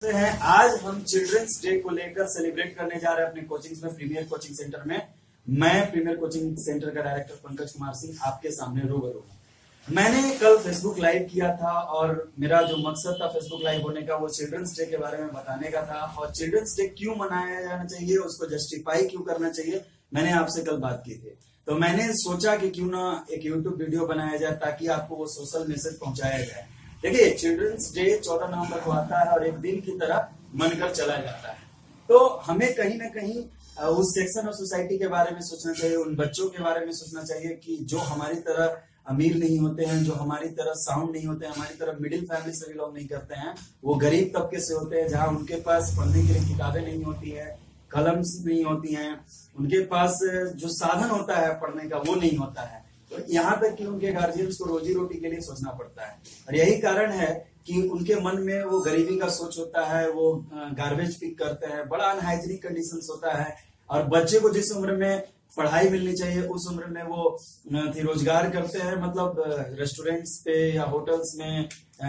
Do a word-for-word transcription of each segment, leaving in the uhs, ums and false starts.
हैं आज हम चिल्ड्रंस डे को लेकर सेलिब्रेट करने जा रहे हैं अपने कोचिंग में, प्रीमियर कोचिंग सेंटर में। मैं प्रीमियर कोचिंग सेंटर का डायरेक्टर पंकज कुमार सिंह आपके सामने रूबरू हूं। मैंने कल फेसबुक लाइव किया था और मेरा जो मकसद था फेसबुक लाइव होने का वो चिल्ड्रंस डे के बारे में बताने का था और चिल्ड्रंस डे क्यों मनाया जाना चाहिए, उसको जस्टिफाई क्यों करना चाहिए, मैंने आपसे कल बात की थी। तो मैंने सोचा कि क्यों ना एक यूट्यूब वीडियो बनाया जाए ताकि आपको वो सोशल मैसेज पहुंचाया जाए। देखिए, चिल्ड्रंस डे चौदह नवंबर को आता है और एक दिन की तरह मनकर चला जाता है। तो हमें कहीं ना कहीं उस सेक्शन ऑफ सोसाइटी के बारे में सोचना चाहिए, उन बच्चों के बारे में सोचना चाहिए कि जो हमारी तरह अमीर नहीं होते हैं, जो हमारी तरह साउंड नहीं होते हैं, हमारी तरह मिडिल फैमिली से बिलोंग नहीं करते हैं, वो गरीब तबके से होते हैं जहां उनके पास पढ़ने के लिए किताबें नहीं होती है, कलम्स नहीं होती हैं, उनके पास जो साधन होता है पढ़ने का वो नहीं होता है। तो यहाँ तक कि उनके गार्जियंस को रोजी रोटी के लिए सोचना पड़ता है और यही कारण है कि उनके मन में वो गरीबी का सोच होता है, वो गार्बेज पिक करते हैं, बड़ा अनहाइजीनिक कंडीशंस होता है। और बच्चे को जिस उम्र में पढ़ाई मिलनी चाहिए उस उम्र में वो रोजगार करते हैं, मतलब रेस्टोरेंट्स पे या होटल्स में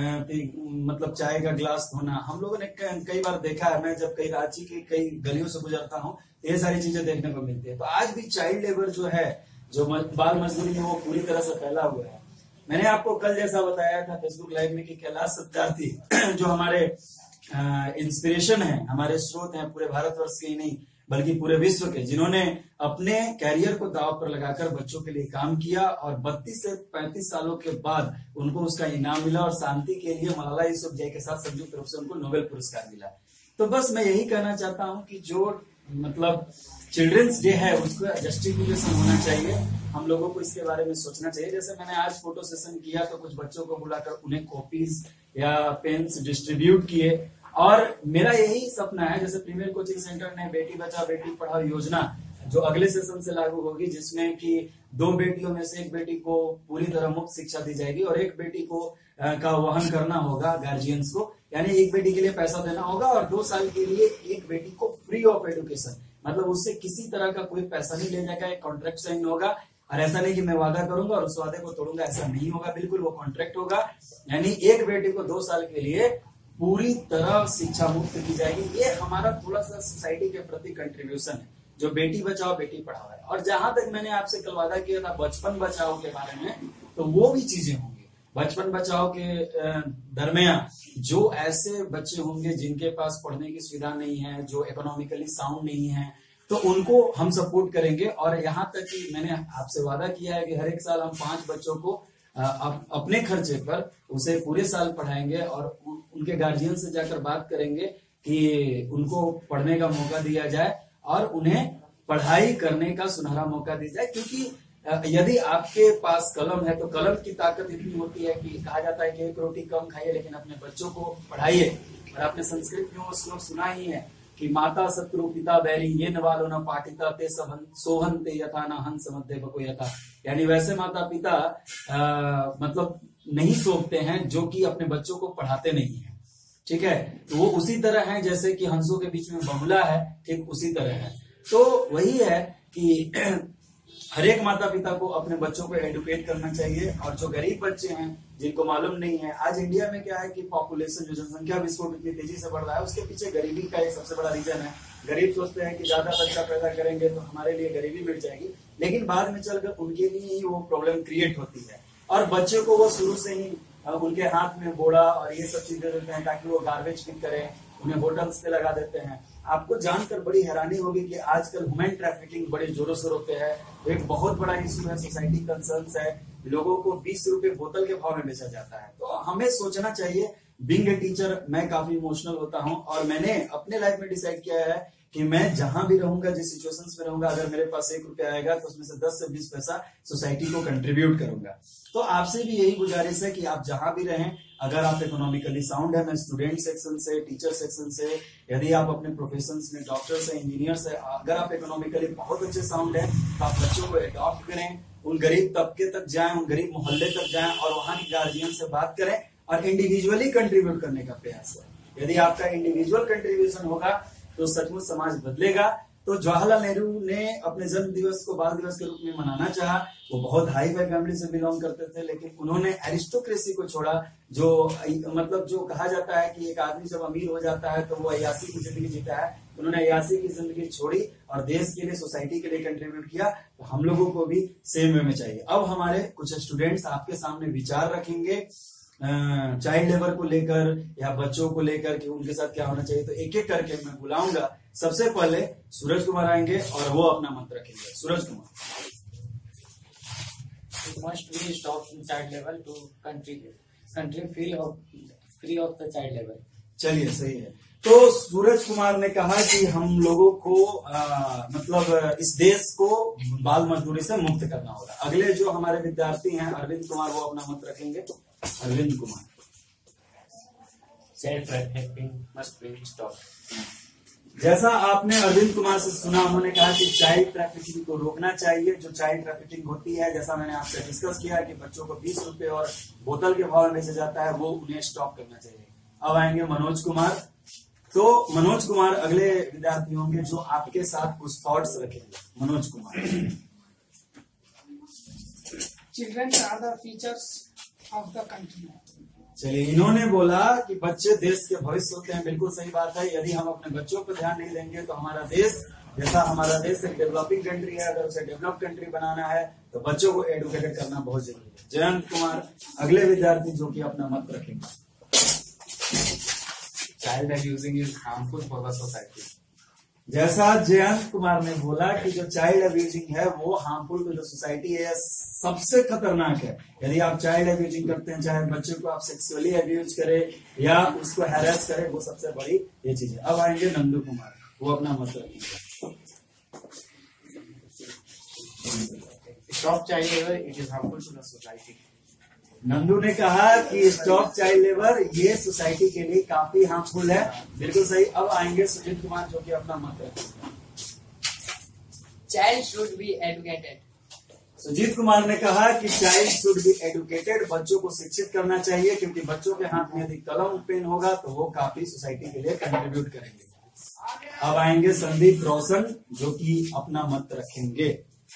मतलब चाय का ग्लास धोना। हम लोगों ने कई बार देखा है, मैं जब कई रांची के कई गलियों से गुजरता हूँ ये सारी चीजें देखने को मिलती है। तो आज भी चाइल्ड लेबर जो है, जो बाल मजदूरी है, वो पूरी तरह से फैला हुआ है। मैंने आपको कल जैसा बताया था फेसबुक लाइव में कि कैलाश सत्यार्थी जो हमारे इंस्पिरेशन है, हमारे स्रोत हैं पूरे भारतवर्ष के ही नहीं बल्कि पूरे विश्व के, जिन्होंने अपने कैरियर को दांव पर लगाकर बच्चों के लिए काम किया और बत्तीस से पैंतीस सालों के बाद उनको उसका इनाम मिला और शांति के लिए मलाला यूसुफजई के साथ संयुक्त रूप से उनको नोबेल पुरस्कार मिला। तो बस मैं यही कहना चाहता हूं कि जो मतलब चिल्ड्रंस डे है उसको जस्टिफिकेशन होना चाहिए, हम लोगों को इसके बारे में सोचना चाहिए। जैसे मैंने आज फोटो सेशन किया तो कुछ बच्चों को बुलाकर उन्हें कॉपीज या पेन्स डिस्ट्रीब्यूट किए और मेरा यही सपना है, जैसे प्रीमियर कोचिंग सेंटर ने बेटी बचाओ बेटी पढ़ाओ योजना जो अगले सेशन से लागू होगी, जिसमें कि दो बेटियों में से एक बेटी को पूरी तरह मुफ्त शिक्षा दी जाएगी और एक बेटी को आ, का वहन करना होगा गार्जियंस को, यानी एक बेटी के लिए पैसा देना होगा और दो साल के लिए एक बेटी को फ्री ऑफ एजुकेशन, मतलब उससे किसी तरह का कोई पैसा नहीं ले जाएगा, एक कॉन्ट्रैक्ट साइन होगा। और ऐसा नहीं कि मैं वादा करूंगा और उस वादे को तोड़ूंगा, ऐसा नहीं होगा, बिल्कुल वो कॉन्ट्रैक्ट होगा। यानी एक बेटी को दो साल के लिए पूरी तरह शिक्षा मुक्त की जाएगी। ये हमारा थोड़ा सा सोसाइटी के प्रति कंट्रीब्यूशन है जो बेटी बचाओ बेटी पढ़ाओ है। और जहां तक मैंने आपसे कल वादा किया था बचपन बचाओ के बारे में, तो वो भी चीजें होंगी। बचपन बचाओ के दरमियान जो ऐसे बच्चे होंगे जिनके पास पढ़ने की सुविधा नहीं है, जो इकोनॉमिकली साउंड नहीं है, तो उनको हम सपोर्ट करेंगे। और यहाँ तक कि मैंने आपसे वादा किया है कि हर एक साल हम पांच बच्चों को अपने खर्चे पर उसे पूरे साल पढ़ाएंगे और उनके गार्जियन से जाकर बात करेंगे कि उनको पढ़ने का मौका दिया जाए और उन्हें पढ़ाई करने का सुनहरा मौका दिया जाए। क्योंकि यदि आपके पास कलम है तो कलम की ताकत इतनी होती है कि कहा जाता है कि एक रोटी कम खाइए लेकिन अपने बच्चों को पढ़ाइए। और आपने संस्कृत में वो श्लोक सुना ही है कि माता शत्रु पिता बैरी ये नवालो न पाठिता ते सोहन ते यथा न हंस मध्य बको यथा, यानी वैसे माता पिता आ, मतलब नहीं सोचते हैं जो कि अपने बच्चों को पढ़ाते नहीं है। ठीक है, तो वो उसी तरह है जैसे कि हंसों के बीच में बगुला है, ठीक उसी तरह है। तो वही है कि हर एक माता पिता को अपने बच्चों को एडुकेट करना चाहिए। और जो गरीब बच्चे हैं जिनको मालूम नहीं है, आज इंडिया में क्या है कि पॉपुलेशन जो जनसंख्या विस्फोट इतनी तेजी से बढ़ रहा है उसके पीछे गरीबी का एक सबसे बड़ा रीजन है। गरीब सोचते हैं कि ज्यादा बच्चा पैदा करेंगे तो हमारे लिए गरीबी मिट जाएगी, लेकिन बाद में चलकर उनके लिए ही वो प्रॉब्लम क्रिएट होती है। और बच्चे को वो शुरू से ही उनके हाथ में बोड़ा और ये सब चीजें देते हैं ताकि वो गार्बेज पिक करें, उन्हें होटल्स पे लगा देते हैं। आपको जानकर बड़ी हैरानी होगी कि आजकल ह्यूमन ट्रैफिकिंग बड़े जोरों शोरों पे है, एक बहुत बड़ा इशू है, सोसाइटी कंसर्न्स है। लोगों को बीस रुपए बोतल के भाव में बेचा जाता है। तो हमें सोचना चाहिए। बीइंग ए टीचर मैं काफी इमोशनल होता हूं और मैंने अपने लाइफ में डिसाइड किया है कि मैं जहां भी रहूंगा, जिस सिचुएशंस में रहूंगा, अगर मेरे पास एक रुपया आएगा तो उसमें से दस से बीस पैसा सोसाइटी को कंट्रीब्यूट करूंगा। तो आपसे भी यही गुजारिश है कि आप जहां भी रहें, अगर आप इकोनॉमिकली साउंड है, मैं स्टूडेंट सेक्शन से, टीचर सेक्शन से, यदि आप अपने प्रोफेशन में डॉक्टर से, इंजीनियर से, अगर आप इकोनॉमिकली बहुत अच्छे साउंड है तो आप बच्चों को अडॉप्ट करें, उन गरीब तबके तक जाएं, उन गरीब मोहल्ले तक जाएं और वहां के गार्जियन से बात करें और इंडिविजुअली कंट्रीब्यूट करने का प्रयास करें। यदि आपका इंडिविजुअल कंट्रीब्यूशन होगा तो सचमुच समाज बदलेगा। तो जवाहरलाल नेहरू ने अपने जन्म दिवस को बाल दिवस के रूप में मनाना चाहा। वो बहुत हाई फाई फैमिली से बिलोंग करते थे, लेकिन उन्होंने एरिस्टोक्रेसी को छोड़ा। जो मतलब जो कहा जाता है कि एक आदमी जब अमीर हो जाता है तो वो अय्यासी की जिंदगी जीता है, उन्होंने अय्यासी की जिंदगी छोड़ी और देश के लिए, सोसाइटी के लिए कंट्रीब्यूट किया। तो हम लोगों को भी सेम वे में चाहिए। अब हमारे कुछ स्टूडेंट्स आपके सामने विचार रखेंगे चाइल्ड लेबर को लेकर या बच्चों को लेकर कि उनके साथ क्या होना चाहिए। तो एक एक करके मैं बुलाऊंगा। सबसे पहले सूरज कुमार आएंगे और वो अपना मत रखेंगे। Suraj Kumar. It must be stopped in child level to country country free of free of the child level. चलिए सही है। तो सूरज कुमार ने कहा कि हम लोगों को आ, मतलब इस देश को बाल मजदूरी से मुक्त करना होगा। अगले जो हमारे विद्यार्थी हैं अरविंद कुमार, वो अपना मत रखेंगे। Arvind Kumar. Child trafficking must be stopped. जैसा आपने अरविंद कुमार से सुना, उन्होंने कहा कि चाइल्ड ट्रैफिकिंग को रोकना चाहिए। जो चाइल्ड ट्रैफिकिंग होती है, जैसा मैंने आपसे डिस्कस किया कि बच्चों को बीस रुपए और बोतल के भाव में बेचा जाता है, वो उन्हें स्टॉप करना चाहिए। अब आएंगे मनोज कुमार। तो मनोज कुमार अगले विद्यार्थी होंगे जो आपके साथ कुछ थॉट्स रखेंगे। Manoj Kumar. Children are the features of the country. चलिए, इन्होंने बोला कि बच्चे देश के भविष्य होते हैं। बिल्कुल सही बात है। यदि हम अपने बच्चों पर ध्यान नहीं देंगे तो हमारा देश, जैसा हमारा देश एक डेवलपिंग कंट्री है, अगर उसे डेवलप कंट्री बनाना है तो बच्चों को एडुकेटेड करना बहुत जरूरी है। जयंत कुमार अगले विद्यार्थी जो कि अपना मत रखेंगे। Child abusing is harmful for the society. जैसा जयंत कुमार ने बोला कि जो चाइल्ड अब्यूजिंग है वो हार्मफुल टू द सोसाइटी है, सबसे खतरनाक है। यदि आप चाइल्ड अब्यूजिंग करते हैं, चाहे बच्चे को आप सेक्सुअली अब्यूज करें या उसको हैरेस करें, वो सबसे बड़ी ये चीज है। अब आएंगे नंदू कुमार, वो अपना मत रखेंगे। Stop child labor, it is harmful to the society. Nandu ने कहा कि स्टॉप चाइल्ड लेबर ये सोसाइटी के लिए काफी हार्मफुल है। बिल्कुल सही। अब आएंगे सुजीत कुमार जो कि अपना मत रखेंगे। Child should be educated. Sujit Kumar ने कहा कि चाइल्ड शुड बी एडुकेटेड, बच्चों को शिक्षित करना चाहिए, क्योंकि बच्चों के हाथ में यदि कलम पेन होगा तो वो काफी सोसाइटी के लिए कंट्रीब्यूट करेंगे। अब आएंगे संदीप रोशन जो कि अपना मत रखेंगे।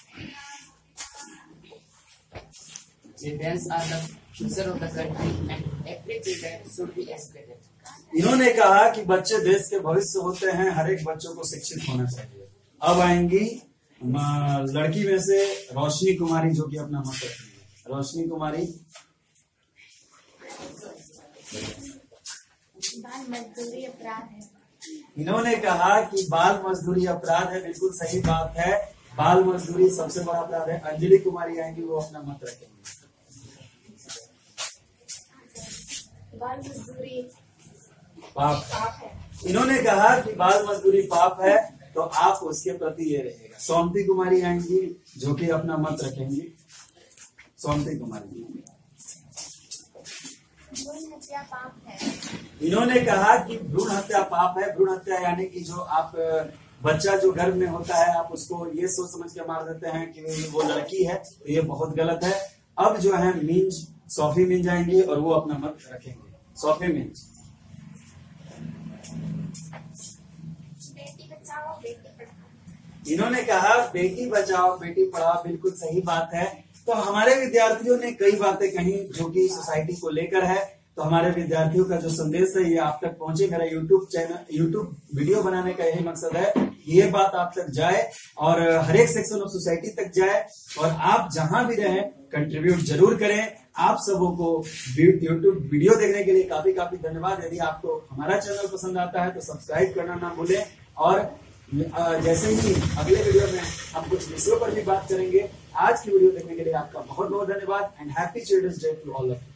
Children are the future of the country and every children should be educated. इन्होंने कहा कि बच्चे देश के भविष्य होते हैं, हर एक बच्चों को शिक्षित होना चाहिए। अब आएंगी लड़की में से रोशनी कुमारी जो कि अपना मत रखेंगे। रोशनी कुमारी। बाल मजदूरी अपराध है। इन्होंने कहा कि बाल मजदूरी अपराध है। बिल्कुल सही बात है, बाल मजदूरी सबसे बड़ा अपराध है। अंजलि कुमारी आएंगी, वो अपना मत रखेंगे। बाल मजदूरी पाप पाप है। इन्होंने कहा कि बाल मजदूरी पाप है, तो आप उसके प्रति ये रहेगा। सोमती कुमारी आएंगी जो कि अपना मत रखेंगी। सोमती कुमारी। भ्रूण हत्या पाप है। इन्होंने कहा कि भ्रूण हत्या पाप है। भ्रूण हत्या यानी कि जो आप बच्चा जो गर्भ में होता है, आप उसको ये सोच समझ के मार देते हैं कि वो लड़की है, तो ये बहुत गलत है। अब जो है मीन्स सोफी मिंज आएंगी और वो अपना मत रखेंगे। सोफी मिंज। बेटी बचाओ बेटी पढ़ाओ। इन्होंने कहा बेटी बचाओ बेटी पढ़ाओ। बिल्कुल सही बात है। तो हमारे विद्यार्थियों ने कई बातें कही जो कि सोसाइटी को लेकर है। तो हमारे विद्यार्थियों का जो संदेश है ये आप तक पहुंचे। मेरा यूट्यूब चैनल, यूट्यूब वीडियो बनाने का यही मकसद है कि ये बात आप तक जाए और हर एक सेक्शन ऑफ सोसाइटी तक जाए, और आप जहां भी रहें कंट्रीब्यूट जरूर करें। आप सबों को यूट्यूब वीडियो देखने के लिए काफी काफी धन्यवाद। यदि आपको हमारा चैनल पसंद आता है तो सब्सक्राइब करना ना भूलें। और जैसे ही अगले वीडियो में हम कुछ विषयों पर भी बात करेंगे। आज की वीडियो देखने के लिए आपका बहुत बहुत धन्यवाद and happy children's day to all of you.